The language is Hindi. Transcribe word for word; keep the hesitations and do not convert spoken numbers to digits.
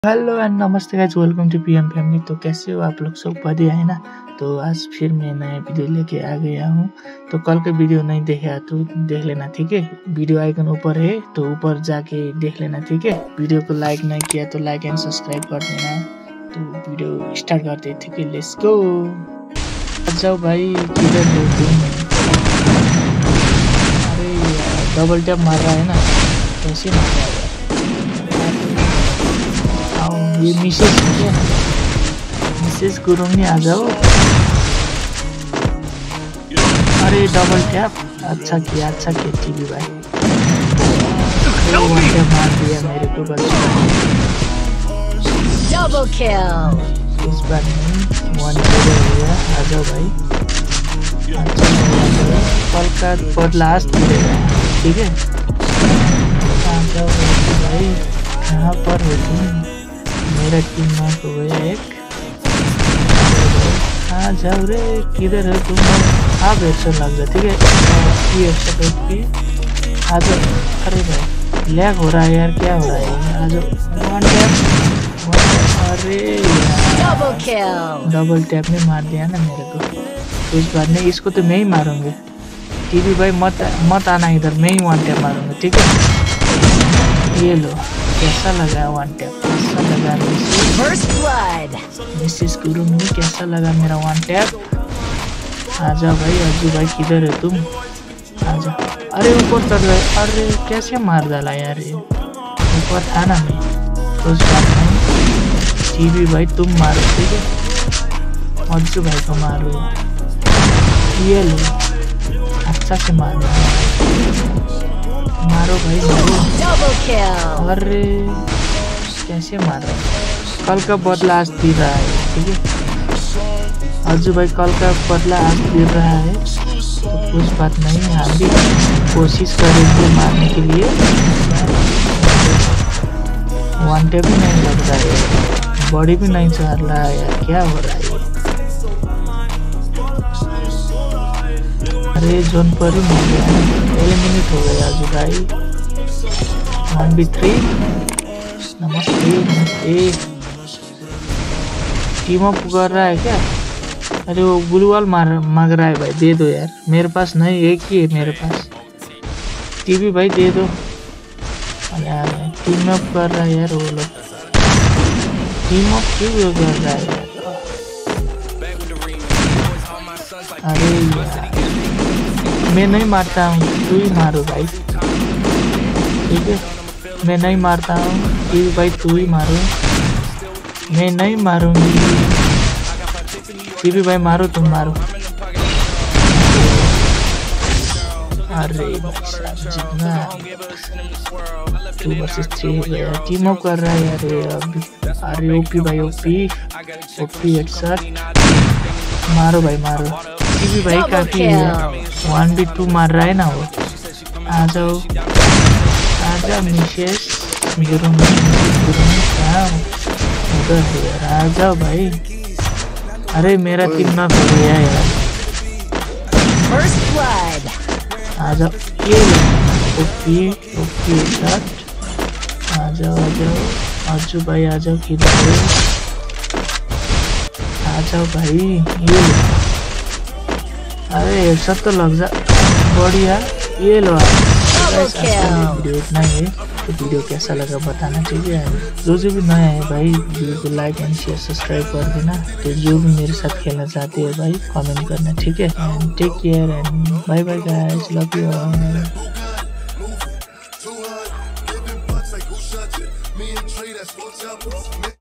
हेलो एंड नमस्ते guys, welcome to PM family. तो कैसे हो आप लोग, सब बढ़िया है ना। तो आज फिर मैं नया वीडियो लेके आ गया हूँ। तो कल का वीडियो नहीं देखा तो देख लेना, ठीक है। वीडियो आइकन ऊपर है तो ऊपर जाके देख लेना, ठीक है। वीडियो को लाइक नहीं किया तो लाइक एंड सब्सक्राइब कर देना। तो वीडियो स्टार्ट करते, ठीक है। Let's go. जाओ भाई, किधर हो तुम? अरे यार, डबल टैप मार रहा है ना, कैसे मार रहा है? ये मिसेस क्या? मिसेस गुरुंगी आ जाओ। अरे डबल टैप, अच्छा किया अच्छा किया टीवी भाई। वन टैप मार दिया मेरे को, बच्चा। Double kill. इस बार नहीं, वन जीरो हो गया। आ जाओ भाई, अच्छा कल का बदला आज मिलेगा, ठीक है। आ जाओ भाई, कहाँ पर हो तुम? मेरा टीम नॉक हो गया एक। हाँ जाओ रे, किधर है तुम? आप एक्शन लग जाए, ठीक है। ये एक्शन की आ जाओ। अरे भाई लैग हो रहा है यार, क्या हो रहा है? आ जाओ, वन टैप। अरे डबल किल। डबल टैप में मार दिया ना मेरे को। तो इस बार नहीं, इसको तो मैं ही मारूंगी। टीवी भाई मत मत आना इधर, मैं ही वन टैप मारूंगा, ठीक है। ये लो, कैसा लगा वन टैप? कैसा लगा फर्स्ट ब्लड? मिसेस गुरुंगी, कैसा लगा मेरा वन टैप? आजा भाई, अज्जू भाई किधर है तुम? आजा। अरे ऊपर चढ़ गए। अरे कैसे मार डाला यार, ये ऊपर था ना मैं। तो उस बात नहीं, टीवी भाई तुम मारो, ठीक है। अज्जू भाई को मारो। ये लो, अच्छा से मारो मारो भाई मारो। Double kill. अरे कैसे मार रहा है? कल का बदला आज दे रहा है, ठीक है। अज्जू भाई कल का बदला आज दे रहा है, तो कुछ बात नहीं, हम भी कोशिश करेंगे मारने के लिए। वन टैप भी नहीं लग रहा है, बॉडी भी नहीं चल रहा है यार, क्या हो रहा है? अरे जोन पर ही मार गया, एलिमिनेट हो गया अज्जू भाई। One B three. नमस्ते नमस्ते। टीम अप कर रहा है क्या? अरे वो ग्लूवाल मार मांग रहा है भाई, दे दो यार। मेरे पास नहीं, एक ही है मेरे पास। टीवी भाई दे दो। अरे टीम अप कर रहा है यार वो लोग। टीम अप क्यों कर रहा है यार? अरे यार मैं नहीं मारता हूँ, तू ही मारो भाई, ठीक है। मैं नहीं मारता हूँ, टीवी भाई तू ही मारो। मैं नहीं मारूंगी, टीवी भाई मारो, तुम मारो। अरे जितना टू वर्सेस थ्री हो गया, टीम अप कर रहा है यार ये अभी। अरे ओपी भाई, ओपी ओपी हेडशॉट। मारो भाई मारो, टीवी भाई काफी है। वन बी टू मार रहा है ना वो। आ जाओ आजा मिसेस गुरुंगी, गुरुंगी कहाँ उधर है यार, आ जाओ भाई। अरे मेरा टीम ना हो गया यार। First blood? आ जाओ, ये ओपी ओपी शॉट। आ जाओ आ जाओ अज्जू भाई, आ जाओ किधर? आ जाओ भाई, ये लो। अरे सब तो लग जा, बढ़िया। ये लो वीडियो इतना ही है। तो वीडियो कैसा लगा बताना, ठीक है। जो जो भी नया है भाई, वीडियो को लाइक एंड शेयर सब्सक्राइब कर देना। तो जो भी मेरे साथ खेलना चाहते हैं भाई, कमेंट करना, ठीक है। And take care and bye bye guys, love you all.